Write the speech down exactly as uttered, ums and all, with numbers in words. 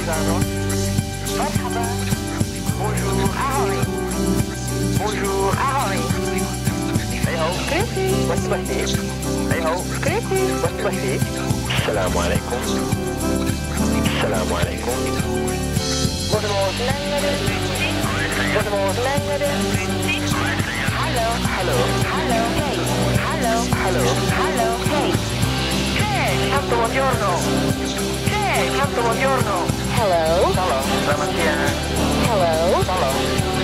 مرحبا. Bonjour. Ahoy. Bonjour. Ahoy. Hey ho. Scripty. What's the message? Hey ho. Scripty. What's the message? السلام عليكم. السلام عليكم. Godmorgon längre. Godmorgon längre. Hello. Hello. Hello. Hey. Hello. Hello. Hello. Hey. Hey. Tanto buongiorno. Hey. Tanto buongiorno. Hello. Halo. Selamat siang. Hello. Halo.